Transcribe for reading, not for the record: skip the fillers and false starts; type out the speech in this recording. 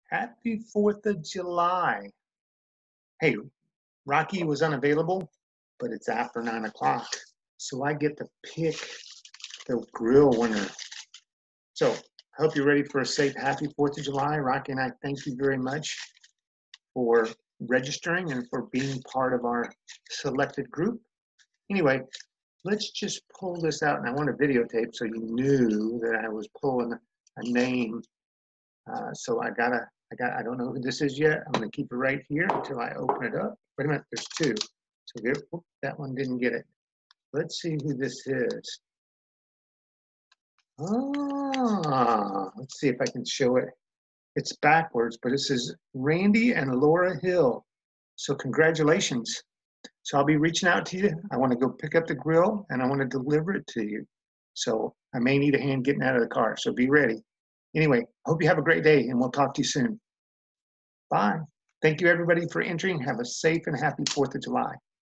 Happy 4th of July. Hey, Rocky was unavailable, but it's after 9 o'clock. So I get to pick the grill winner. So I hope you're ready for a safe, happy 4th of July. Rocky and I thank you very much for registering and for being part of our selected group. Anyway, let's just pull this out. And I want to videotape so you knew that I was pulling a name. So I don't know who this is yet. I'm going to keep it right here until I open it up. Wait a minute, there's two. So there, that one didn't get it. Let's see who this is. Let's see if I can show it. It's backwards, but it says Randy and Laura Hill. So congratulations. So I'll be reaching out to you. I want to go pick up the grill and I want to deliver it to you. So I may need a hand getting out of the car. So be ready. Anyway, hope you have a great day and we'll talk to you soon. Bye. Thank you everybody for entering. Have a safe and happy 4th of July.